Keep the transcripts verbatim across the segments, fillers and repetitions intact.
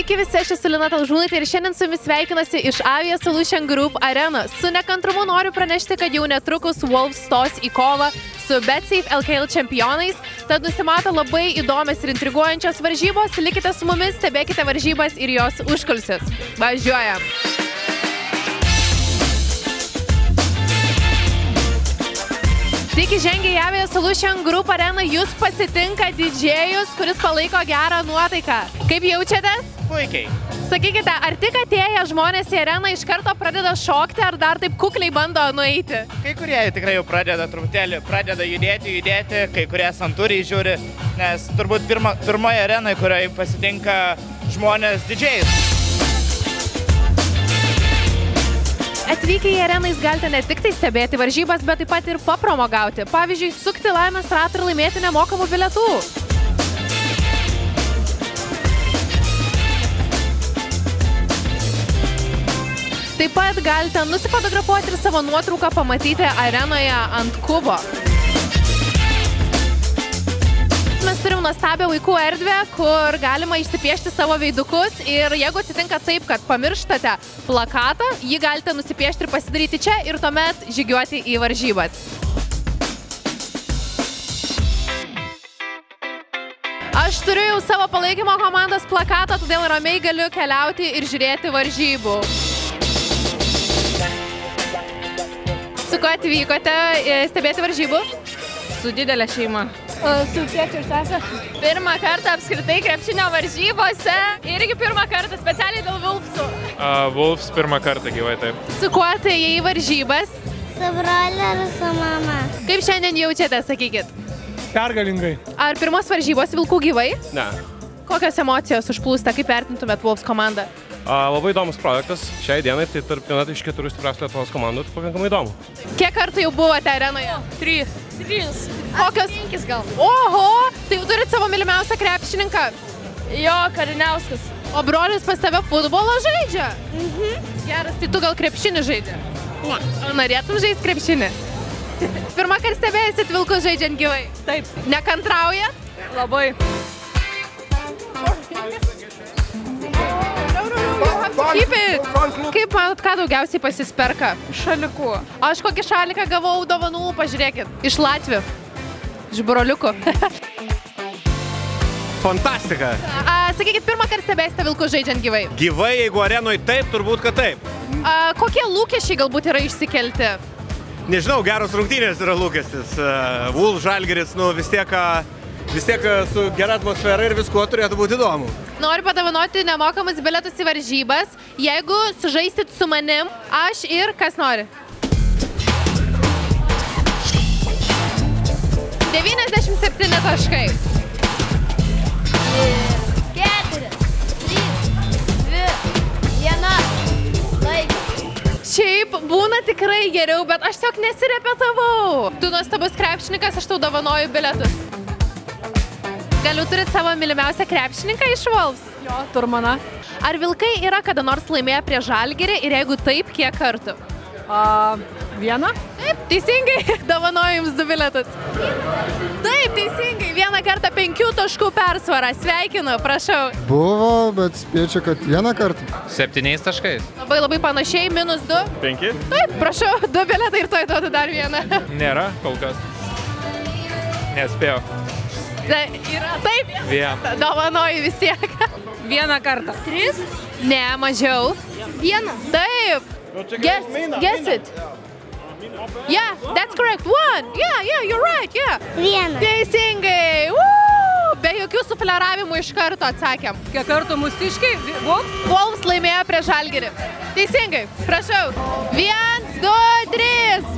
Sveiki visi, aš esu Lina Talžūnaitė ir šiandien su jumis sveikinasi iš Avia Solution Group arenos. Su nekantrumu noriu pranešti, kad jau netrukus Wolves stos į kovą su BetSafe L K L čempionais, tad nusimato labai įdomios ir intriguojančios varžybos. Likite su mumis, stebėkite varžybas ir jos užkulisius. Važiuojam! Tik įžengę į Avia Solution Group areną jūs pasitinka didžėjus, kuris palaiko gerą nuotaiką. Kaip jaučiatės? Puikiai. Sakykite, ar tik atėję žmonės į areną iš karto pradeda šokti, ar dar taip kukliai bando nueiti? Kai kurie tikrai jau pradeda truputėlį, pradeda judėti, judėti, kai kurie santūriai žiūri, nes turbūt pirma, pirmoje arenoje, kurioje pasitinka žmonės didžėjus. Atvykę į areną jūs galite ne tik tai stebėti varžybas, bet taip pat ir papramogauti. Pavyzdžiui, sukti laimės ratą ir laimėti nemokamų bilietų. Taip pat galite nusifotografuoti ir savo nuotrauką pamatyti arenoje ant kubo. Mes turim nuostabią vaikų erdvę, kur galima išsipiešti savo veidukus ir jeigu atsitinka taip, kad pamirštate plakatą, jį galite nusipiešti ir pasidaryti čia ir tuomet žygiuoti į varžybas. Aš turiu jau savo palaikymo komandos plakatą, todėl ramiai galiu keliauti ir žiūrėti varžybų. Su kuo atvykote stebėti varžybų? Su didelė šeima. Su tėčiu ir sese. Pirmą kartą apskritai krepšinio varžybose. Irgi pirmą kartą specialiai dėl Wolvesų. Uh, Wolves pirmą kartą gyvai taip. Su kuo tai į varžybas? Su broliu ir su mama. Kaip šiandien jaučiate, sakykit? Pergalingai. Ar pirmos varžybos vilkų gyvai? Ne. Kokios emocijos užplūsta, kaip vertintumėt Wolves komandą? Uh, labai įdomus projektas. Šiai dienai tai tarp viena iš keturių stipriausių Lietuvos komandų, tai pakankamai įdomu. Kiek kartų jau buvote arenoje? Trys. Trys. Kokios? Penkis gal. Oho, tai jau turit savo mylimiausią krepšininką. Jo, Kariniauskas. O brolis pas tave futbolą žaidžia? Mhm. Geras, tai tu gal krepšinį žaidži? Ne. Ar norėtum žaisti krepšinį? Pirmą kartą stebėsit vilkus žaidžiant gyvai? Taip. Nekantraujat? Labai. Keep it. Kaip manot, ką daugiausiai pasisperka? Šalikų. Aš kokį šaliką gavau dovanų, pažiūrėkit. Iš Latvių. Iš broliukų. Fantastika. A, sakykit, pirmą kartą stebėsite vilkus žaidžiant gyvai? Gyvai, jeigu arenoj taip, turbūt, kad taip. A, kokie lūkesčiai galbūt yra išsikelti? Nežinau, geros rungtynės yra lūkestis. Wolves Žalgiris, nu vis tiek, vis tiek su gera atmosfera ir viskuo turėtų būti įdomu. Noriu padovanoti nemokamus bilietus į varžybas. Jeigu sužaisit su manim, aš ir kas nori. devyniasdešimt septyni taškai. Keturis, trys, dvi, viena. Laikas. Šiaip būna tikrai geriau, bet aš tiesiog nesirepetavau. Tu nuostabus krepšininkas, aš tau dovanoju bilietus. Galiu turit savo mylimiausią krepšininką iš Wolves? Jo, Turmana. Ar vilkai yra kada nors laimėję prie Žalgirį ir jeigu taip, kiek kartų? A, vieną? Taip, teisingai, dovanoju jums du bilietus. Taip, teisingai, vieną kartą penkių taškų persvarą. Sveikinu, prašau. Buvo, bet spėčiau, kad vieną kartą. Septyniais taškais. Labai labai panašiai, minus du. Penki? Taip, prašau, du bilietai ir tuoj duodu dar vieną. Nėra kol kas. Nespėjau. Tai yra taip, Vieną. dovanoju vis tiek. Vieną kartą. Tris, Ne, mažiau. vieną. Taip. Guess, guess it. Yeah, that's correct. One. Yeah, yeah, you're right, yeah. Vieną. Teisingai. Woo! Be jokių sufleravimų iš karto atsakėm. Kiek kartų mūsiškai? Wolves? Wolves laimėjo prie Žalgirį. Teisingai. Prašau. Viens, du, trys.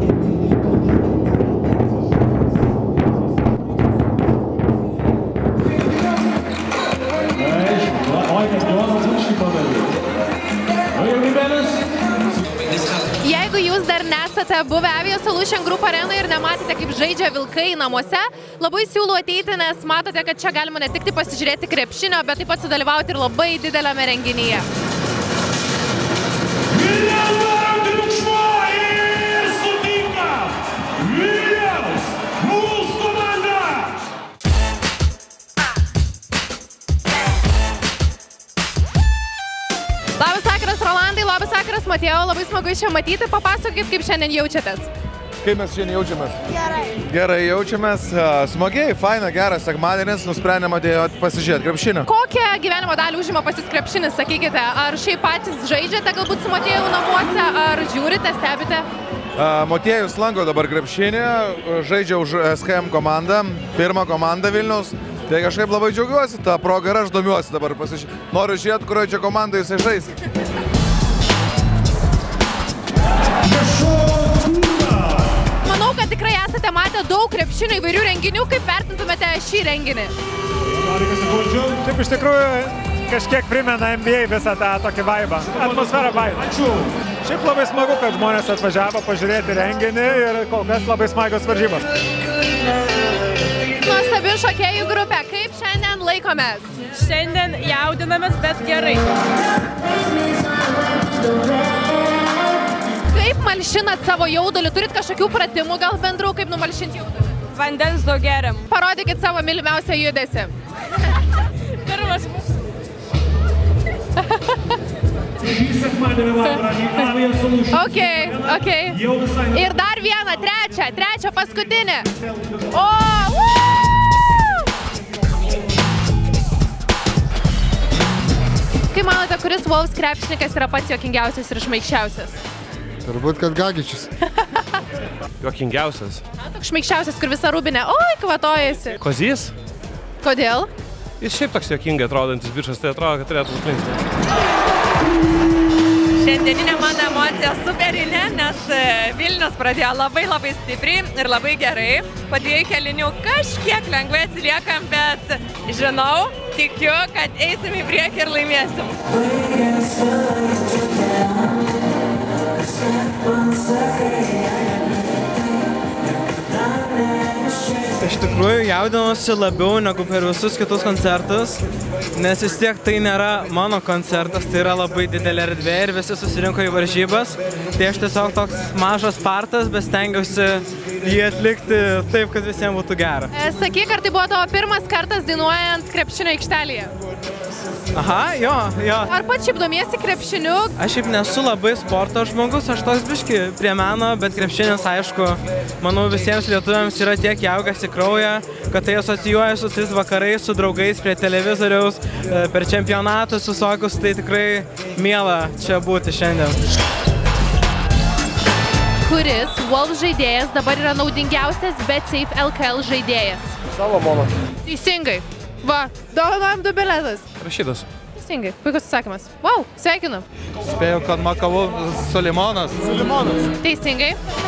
Jeigu jūs dar nesate buvę Avia Solution Group arenoje ir nematėte, kaip žaidžia vilkai namuose, labai siūlau ateiti, nes matote, kad čia galima ne tik tai pasižiūrėti krepšinio, bet taip pat sudalyvauti ir labai dideliame renginyje. Matėjau, labai smagu čia matyti. Papasakokit, kaip šiandien jaučiatės. Kaip mes šiandien jaučiamės? Gerai. Gerai jaučiamės, smagiai, faina, geras sekmadienis, nusprendėme pasižiūrėti krepšinį. Kokią gyvenimo dalį užima pasis krepšinis, sakykite? Ar šiaip patys žaidžiate galbūt su Matėjau namuose, ar žiūrite, stebite? Motiejus lanko dabar krepšinį, žaidžia už S K M komandą, pirmą komandą Vilniaus. Tai kažkaip labai džiaugiuosi, tą progą ir aš domiuosi dabar pasižiūrėti. Noriu žiūrėti, kurioje čia komandai jisai žais. Manau, kad tikrai esate matę daug krepšinio įvairių renginių. Kaip vertintumėte šį renginį? Taip, iš tikrųjų, kažkiek primena N B A visą tą tokį vaibą. Atmosferą vaibą. Šiaip labai smagu, kad žmonės atvažiavo pažiūrėti renginį ir kol kas labai smagios varžybos. Nuostabi šokėjų grupė. Kaip šiandien laikomės? Šiandien jaudinamės, bet gerai. Kaip malšinat savo jaudulį? Turit kažkokių pratimų gal bendrų, kaip numalšinti jaudulį? Vandens daug geriam. Parodykit savo mylimiausią judesį. Pirmas. Ok, ok. Ir dar vieną, trečią, trečią paskutinį. O, uuu! Kaip manote, kuris Wolves krepšininkas yra pats juokingiausias ir šmaikščiausias? Turbūt, kad Gagičius. Juokingiausias. Na, toks šmaikščiausias, kur visa rūbinė, oi, kvatojasi. Kozys? Kodėl? Jis šiaip toks juokingai atrodantis bičas, tai atrodo, kad turėtų būti linksmas. Šiandieninė mano emocija superinė, nes Vilnius pradėjo labai labai stipriai ir labai gerai. Po dviejų kėlinių kažkiek lengvai atsiliekam, bet žinau, tikiu, kad eisim į priekį ir laimėsim. Iš tikrųjų jaudinuosi labiau negu per visus kitus koncertus, nes vis tiek tai nėra mano koncertas, tai yra labai didelė erdvė ir visi susirinko į varžybas. Tai aš tiesiog toks mažas partas, bet stengiausi jį atlikti taip, kad visiems būtų gera. Sakyk, ar tai buvo tavo pirmas kartas dainuojant krepšinio aikštelėje? Aha, jo, jo. Ar pats šiaip domiesi krepšiniu? Aš šiaip nesu labai sporto žmogus, aš toks biški prie meno, bet krepšinis, aišku, manau visiems lietuviams yra tiek įaugęs į kraują, kad tai asocijuoja su tais vakarais, su draugais prie televizoriaus, per čempionatus visokius, tai tikrai miela čia būti šiandien. Kuris Wolves žaidėjas dabar yra naudingiausias BetSafe L K L žaidėjas? Salomonas. Teisingai. Va, dovanojam du bilietus. Rašytas. Teisingai, puikus atsakymas. Vau, sveikinu. Spėjau, kad Makavu Sulimonas. Sulimonas. Teisingai.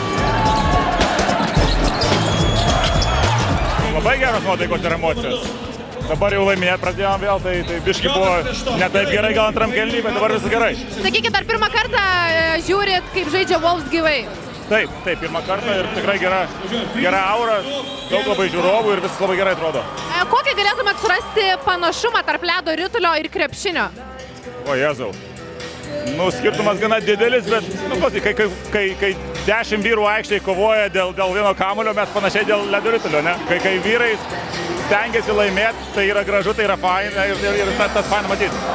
Labai geros nuotaikos ir emocijos. Dabar jau laiminėt pradėjom vėl, tai, tai biški buvo ne taip gerai gal antram kėlinį, bet dabar viskas gerai. Sakykit, ar pirmą kartą žiūrit, kaip žaidžia Wolves gyvai? Taip, taip, pirmą kartą ir tikrai gera, gera aura, daug labai žiūrovų ir viskas labai gerai atrodo. Kokią galėtumėt surasti panašumą tarp ledo ritulio ir krepšinio? O Jėzau, nu skirtumas gana didelis, bet nu, kai, kai, kai, kai dešimt vyrų aikštėje kovoja dėl, dėl vieno kamulio, mes panašiai dėl ledo ritulio, ne? Kai, kai vyrai stengiasi laimėti, tai yra gražu, tai yra faina ir, ir, ir tas faina matyti.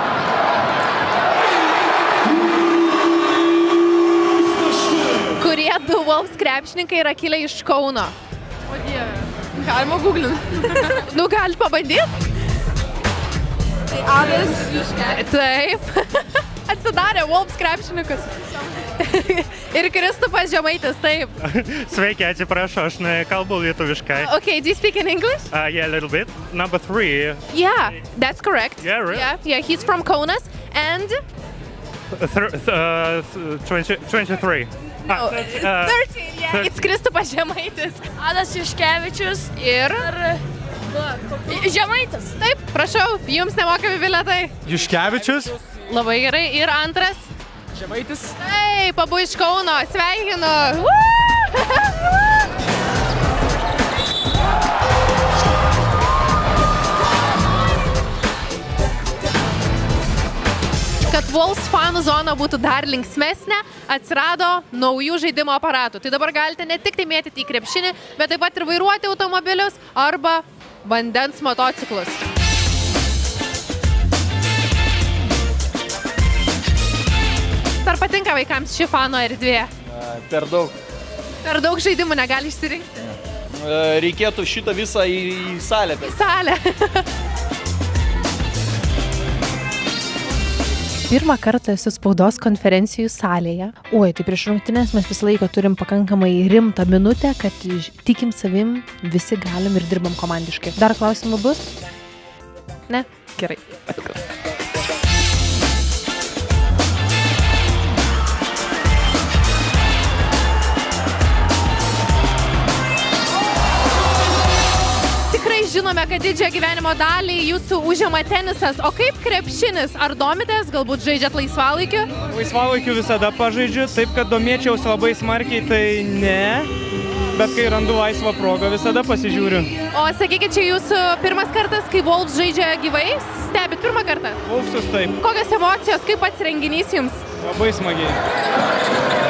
Kurie du Wolves krepšininkai yra kilę iš Kauno? O Dieve, galima googlinti. Nu, galit pabandyti? Tai Adas Juškevičius. Taip. Atsidarė Wolves krepšininkus. Ir Kristupas Žemaitis, taip. Sveiki, atsiprašau, aš nekalbu lietuviškai. Okay, do you speak in English? Uh, yeah, a little bit. Number three. Yeah, that's correct. Yeah, really? Yeah, yeah, he's from Kaunas and... Th uh, twenty-three. No, uh, thirteen, yeah. It's Kristupas Žemaitis. Adas Juškevičius ir... Žemaitis. Taip, prašau, jums nemokami bilietai. Juškevičius. Labai gerai. Ir antras? Žemaitis. Taip, abu iš Kauno. Sveikinu. Kad Wolves fanų zona būtų dar linksmesnė, atsirado naujų žaidimo aparatų. Tai dabar galite ne tik tai mėtyti į krepšinį, bet taip pat ir vairuoti automobilius arba vandens motociklus. ar patinka vaikams ši fanų erdvė? Per daug. Per daug žaidimų negali išsirinkti? Reikėtų šitą visą į, į salę. Į salę. Pirmą kartą esu spaudos konferencijų salėje. Oi, tai prieš rungtynes mes visą laiką turim pakankamai rimtą minutę, kad tikim savim, visi galim ir dirbam komandiškai. Dar klausimų bus? Ne? Gerai. Žinome, kad didžiąją gyvenimo dalį jūsų užima tenisas, o kaip krepšinis? Ar domitės, galbūt žaidžiat laisvalaikiu? Laisvalaikiu visada pažaidžiu, taip kad domėčiausi labai smarkiai, tai ne, bet kai randu laisvą progą, visada pasižiūriu. O sakykit, čia jūsų pirmas kartas, kai Wolves žaidžia gyvai? Stebit pirmą kartą? Wolvesus taip. Kokios emocijos, kaip pats renginys jums? Labai smagiai.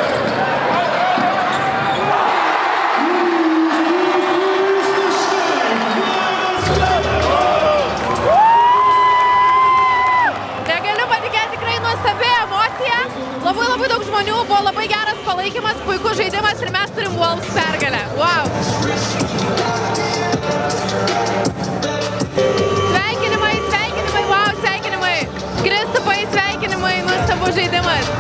Labai labai daug žmonių, buvo labai geras palaikymas, puikus žaidimas ir mes turim Wolves pergalę. Wow! Sveikinimai, sveikinimai, wow, sveikinimai! Kristupai, sveikinimai, nuostabus žaidimas.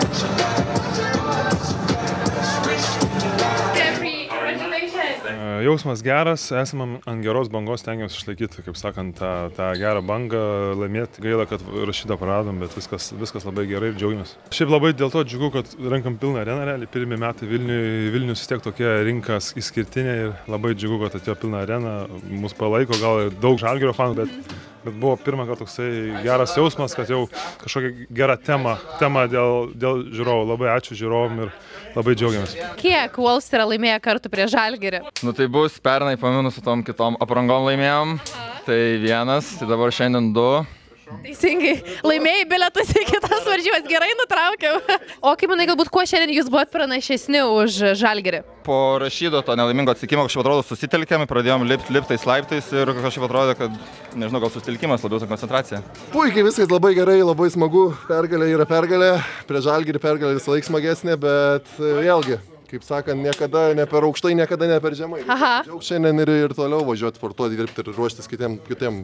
Jausmas geras, esame ant geros bangos, stengiamės išlaikyti, kaip sakant, tą, tą gerą bangą, laimėti. Gaila, kad Rašydą praradom, bet viskas, viskas labai gerai ir džiaugiamės. Šiaip labai dėl to džiugu, kad renkam pilną areną, realiai. Pirmi metai Vilniui, Vilnius vis tiek tokia rinkas išskirtinė ir labai džiugu, kad atėjo pilną areną. Mus palaiko, gal daug Žalgirio fanų, bet, bet buvo pirmą kartą toksai geras jausmas, kad jau kažkokia gera tema, tema dėl, dėl žiūrovų. Labai ačiū žiūrovom ir labai džiaugiamės. Kiek Wolves yra laimėję kartų prie Žalgirį? Nu tai bus pernai paminus su tom kitom aprangom laimėjom, tai vienas, tai dabar šiandien du. Teisingai, laimėjai bilietus į kitas varžybas, gerai nutraukiau. O kaip manai, galbūt kuo šiandien jūs buvot pranašesni už Žalgirį? Po Rašydo to nelaimingo atsitikimo kažkaip atrodo susitelkėm, pradėjom lipti liptais laiptais ir kažkaip atrodo, kad, nežinau, gal susitelkimas, labiau ta koncentracija. Puikiai, viskas labai gerai, labai smagu, pergalė yra pergalė, prie Žalgirį pergalė visą laik smagesnė, bet vėlgi, kaip sakant, niekada ne per aukštai, niekada ne per žemai. Aha. Džiaug šiandien ir, ir toliau važiuoti, sportuoti, dirbti ir ruoštis kitiem. kitiem.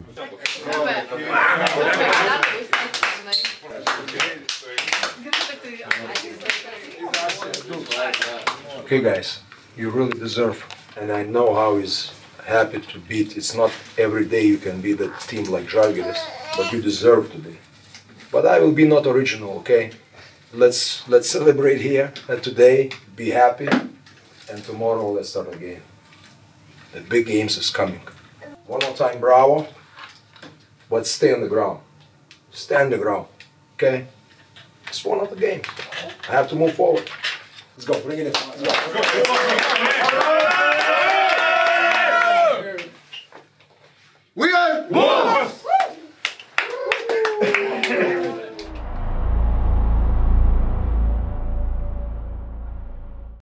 Okay, guys, you really deserve, and I know how he's happy to beat. It's not every day you can beat a team like Žalgiris, but you deserve to be. But I will be not original, okay? Let's let's celebrate here and today, be happy, and tomorrow let's start again. The big games is coming. One more time, bravo, but stay on the ground. Stay on the ground, okay? It's one of the games. I have to move forward. Let's go, bring it in. Let's go.